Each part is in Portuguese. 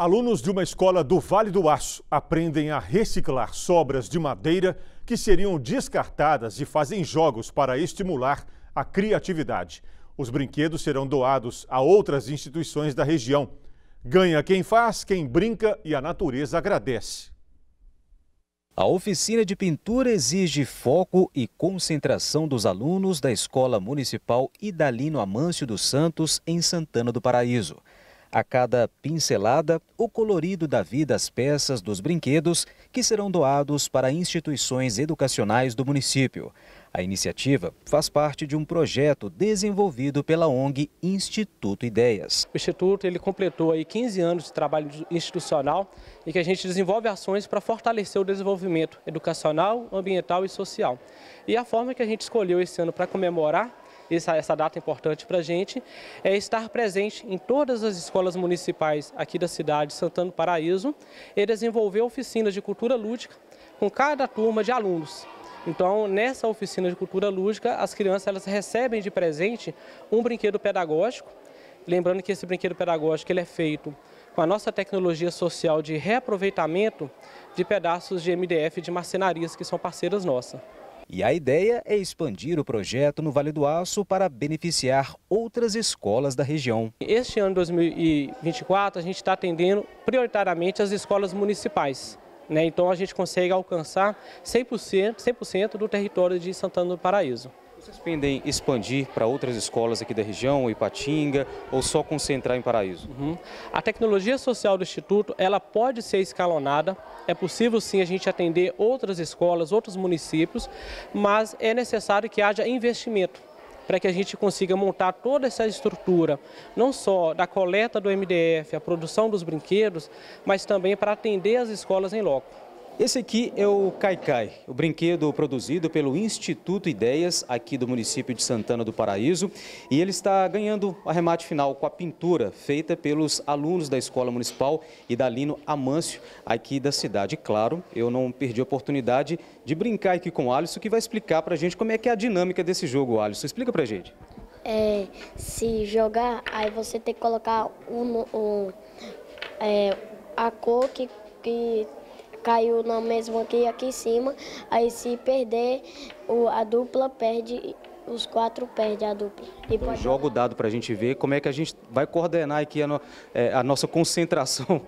Alunos de uma escola do Vale do Aço aprendem a reciclar sobras de madeira que seriam descartadas e fazem jogos para estimular a criatividade. Os brinquedos serão doados a outras instituições da região. Ganha quem faz, quem brinca e a natureza agradece. A oficina de pintura exige foco e concentração dos alunos da Escola Municipal Idalino Amâncio dos Santos, em Santana do Paraíso. A cada pincelada, o colorido dá vida às peças dos brinquedos que serão doados para instituições educacionais do município. A iniciativa faz parte de um projeto desenvolvido pela ONG Instituto Ideias. O Instituto completou 15 anos de trabalho institucional e que a gente desenvolve ações para fortalecer o desenvolvimento educacional, ambiental e social. E a forma que a gente escolheu esse ano para comemorar essa data importante para a gente é estar presente em todas as escolas municipais aqui da cidade de Santana do Paraíso e desenvolver oficinas de cultura lúdica com cada turma de alunos. Então, nessa oficina de cultura lúdica, as crianças elas recebem de presente um brinquedo pedagógico. Lembrando que esse brinquedo pedagógico ele é feito com a nossa tecnologia social de reaproveitamento de pedaços de MDF de marcenarias que são parceiras nossas. E a ideia é expandir o projeto no Vale do Aço para beneficiar outras escolas da região. Este ano 2024, a gente está atendendo prioritariamente as escolas municipais. Então a gente consegue alcançar 100% do território de Santana do Paraíso. Vocês pretendem expandir para outras escolas aqui da região, Ipatinga, ou só concentrar em Paraíso? A tecnologia social do Instituto ela pode ser escalonada, é possível sim a gente atender outras escolas, outros municípios, mas é necessário que haja investimento para que a gente consiga montar toda essa estrutura, não só da coleta do MDF, a produção dos brinquedos, mas também para atender as escolas em loco. Esse aqui é o Caicai, o brinquedo produzido pelo Instituto Ideias, aqui do município de Santana do Paraíso. E ele está ganhando o arremate final com a pintura feita pelos alunos da Escola Municipal Idalino Amâncio, aqui da cidade. Claro, eu não perdi a oportunidade de brincar aqui com o Alisson, que vai explicar para a gente como é que é a dinâmica desse jogo. Alisson, explica para a gente. Se jogar, aí você tem que colocar a cor que caiu na mesma aqui em cima, aí se perder, a dupla perde, os 4 perdem a dupla. Então, joga o dado para a gente ver como é que a gente vai coordenar aqui a nossa concentração.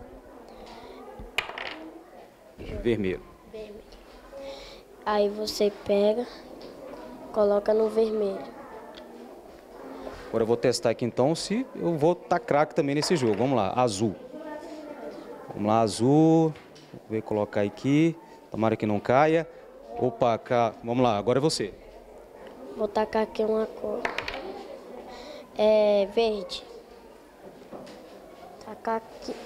Vermelho. Aí você pega, coloca no vermelho. Agora eu vou testar aqui então se eu vou estar craque também nesse jogo. Vamos lá, azul. Vamos lá, azul. Vou colocar aqui, tomara que não caia. Opa, cá. Vamos lá, agora é você. Vou tacar aqui uma cor. Verde. Tacar aqui.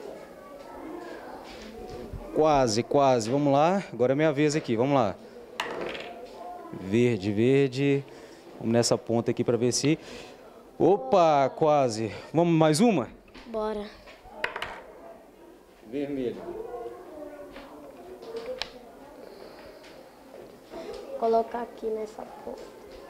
Quase, quase. Vamos lá, agora é minha vez aqui, vamos lá. Verde, verde. Vamos nessa ponta aqui para ver se... Opa, quase. Vamos mais uma? Bora. Vermelho. Colocar aqui nessa ponta.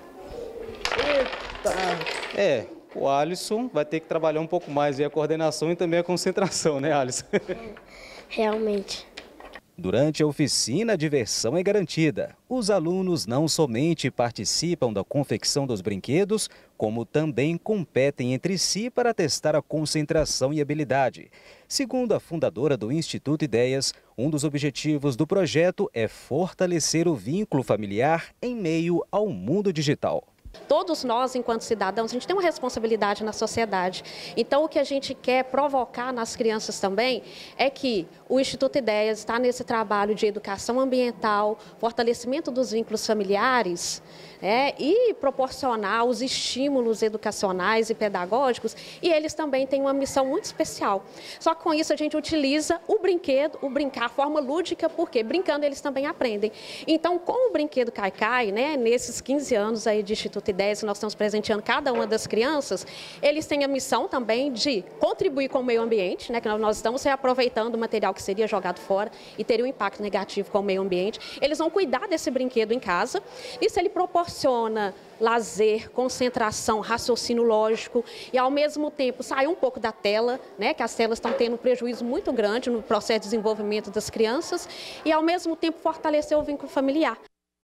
Eita! O Alisson vai ter que trabalhar um pouco mais a coordenação e também a concentração, né, Alisson? Realmente. Durante a oficina, a diversão é garantida. Os alunos não somente participam da confecção dos brinquedos, como também competem entre si para testar a concentração e habilidade. Segundo a fundadora do Instituto Ideias, um dos objetivos do projeto é fortalecer o vínculo familiar em meio ao mundo digital. Todos nós, enquanto cidadãos, a gente tem uma responsabilidade na sociedade. Então, o que a gente quer provocar nas crianças também é que o Instituto Ideias está nesse trabalho de educação ambiental, fortalecimento dos vínculos familiares, e proporcionar os estímulos educacionais e pedagógicos, e eles também têm uma missão muito especial. Só que com isso a gente utiliza o brinquedo, a forma lúdica, porque brincando eles também aprendem. Então, com o brinquedo Caicai, nesses 15 anos aí de Instituto Ideias, nós estamos presenteando cada uma das crianças, eles têm a missão também de contribuir com o meio ambiente, que nós estamos reaproveitando o material que seria jogado fora e teria um impacto negativo com o meio ambiente. Eles vão cuidar desse brinquedo em casa, e se ele proporciona proporciona lazer, concentração, raciocínio lógico e, ao mesmo tempo, sair um pouco da tela, né, que as telas estão tendo um prejuízo muito grande no processo de desenvolvimento das crianças e, ao mesmo tempo, fortalecer o vínculo familiar.